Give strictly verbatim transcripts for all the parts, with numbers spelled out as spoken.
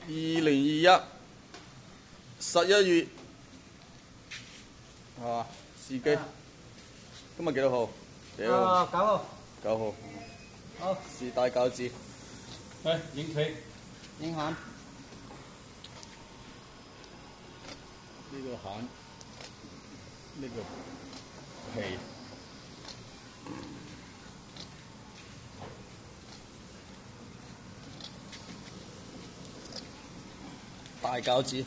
二零二一十一月係嘛？試機。今日幾多號？幾號？ 啊，九號。 九號。 好。 試帶餃子。 嚟影皮。 影餡。 呢個餡，呢個皮。大餃子。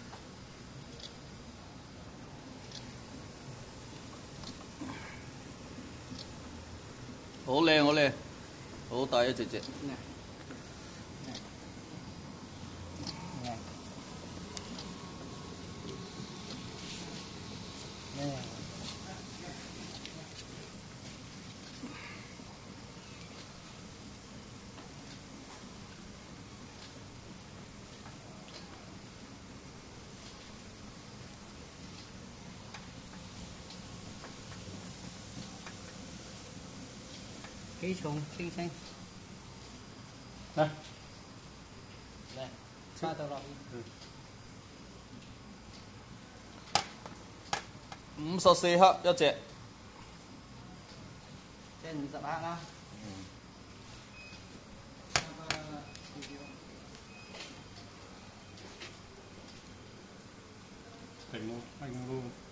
好靚，好靚，好大一隻隻。 幾重？清清。 嚟。 嚟，加到落去。 五十四克一隻。 即係五十克啦。 嗯。 停咯，停咯。